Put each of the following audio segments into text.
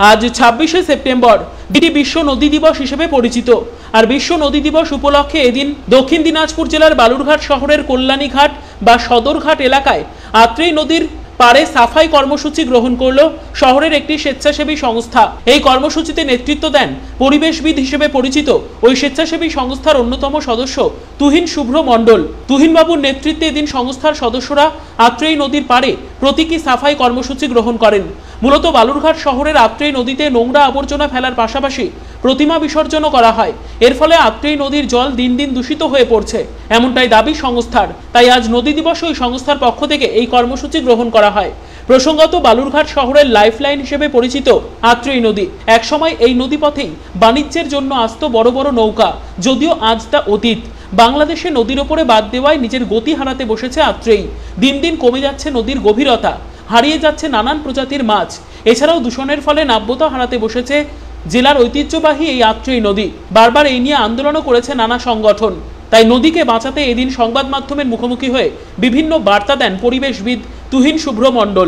আজ ২৬শে সেপ্টেম্বর এটি বিশ্ব নদী দিবস হিসেবে পরিচিত। আর বিশ্ব নদী দিবস উপলক্ষে এদিন দক্ষিণ দিনাজপুর জেলার বালুরঘাট শহরের কল্যাণীঘাট বা সদরঘাট এলাকায় আত্রেই নদীর পারে সাফাই কর্মসূচি গ্রহণ করল শহরের একটি স্বেচ্ছাসেবী সংস্থা। এই কর্মসূচিতে নেতৃত্ব দেন পরিবেশবিদ হিসেবে পরিচিত ওই স্বেচ্ছাসেবী সংস্থার অন্যতম সদস্য তুহিন শুভ্র মণ্ডল। তুহিনবাবুর নেতৃত্বে এদিন সংস্থার সদস্যরা আত্রেই নদীর পারে প্রতীকী সাফাই কর্মসূচি গ্রহণ করেন। মূলত বালুরঘাট শহরের আত্রেই নদীতে নোংরা আবর্জনা ফেলার পাশাপাশি প্রতিমা বিসর্জনও করা হয়। এর ফলে আত্রেই নদীর জল দিন দিন দূষিত হয়ে পড়ছে, এমনটাই দাবি সংস্থার। তাই আজ নদী দিবসে ওই সংস্থার পক্ষ থেকে এই কর্মসূচি গ্রহণ করা হয়। প্রসঙ্গত, বালুরঘাট শহরের লাইফলাইন হিসেবে পরিচিত আত্রেই নদী একসময় এই নদীপথেই বাণিজ্যের জন্য আসতো বড় বড় নৌকা। যদিও আজ তা অতীত। বাংলাদেশে নদীর ওপরে বাদ দেওয়ায় নিজের গতি হারাতে বসেছে আত্রেই। দিন দিন কমে যাচ্ছে নদীর গভীরতা, হারিয়ে যাচ্ছে নানান প্রজাতির মাছ। এছাড়াও দূষণের ফলে নাব্যতা হারাতে বসেছে জেলার ঐতিহ্যবাহী এই আত্রেই নদী। বারবার এই নিয়ে আন্দোলনও করেছে নানা সংগঠন। তাই নদীকে বাঁচাতে এদিন সংবাদ মাধ্যমের মুখোমুখি হয়ে বিভিন্ন বার্তা দেন পরিবেশবিদ তুহিন শুভ্র মণ্ডল।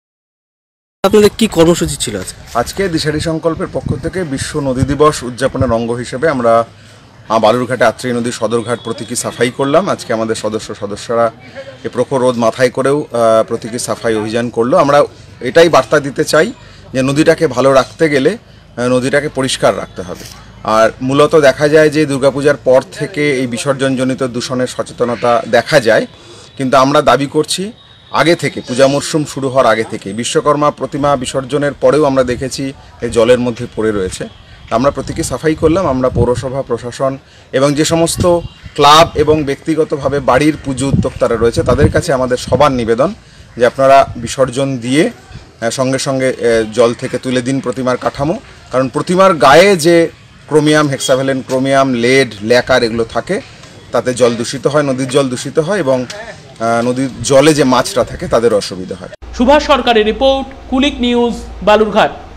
আপনাদের কি কর্মসূচি ছিল আজকে দিশারি সংকল্পের পক্ষ থেকে বিশ্ব নদী দিবস উদযাপনের অঙ্গ হিসেবে আমরা বালুরঘাটে আত্রেই নদীর সদরঘাট প্রতীকী সাফাই করলাম। আজকে আমাদের সদস্যরা এই প্রখর রোদ মাথায় করেও প্রতীকী সাফাই অভিযান করলো। আমরা এটাই বার্তা দিতে চাই যে নদীটাকে ভালো রাখতে গেলে নদীটাকে পরিষ্কার রাখতে হবে। আর মূলত দেখা যায় যে দুর্গাপূজার পর থেকে এই বিসর্জনজনিত দূষণের সচেতনতা দেখা যায়, কিন্তু আমরা দাবি করছি আগে থেকে, পূজা মরশুম শুরু হওয়ার আগে থেকে। বিশ্বকর্মা প্রতিমা বিসর্জনের পরেও আমরা দেখেছি এই জলের মধ্যে পড়ে রয়েছে। আমরা প্রতীকী সাফাই করলাম। আমরা পৌরসভা প্রশাসন এবং যে সমস্ত ক্লাব এবং ব্যক্তিগতভাবে বাড়ির পুজো উদ্যোক্তারা রয়েছে তাদের কাছে আমাদের সবার নিবেদন যে আপনারা বিসর্জন দিয়ে সঙ্গে সঙ্গে জল থেকে তুলে দিন প্রতিমার কাঠামো। কারণ প্রতিমার গায়ে যে chromium, hexavalent chromium, lead, lacquer এগুলো থাকে তাতে জল দূষিত হয়, নদীর জল দূষিত হয় এবং নদীর জলে যে মাছরা থাকে তাদের অসুবিধা হয়। সুভাষ সরকারের রিপোর্ট, কুলিক নিউজ, বালুরঘাট।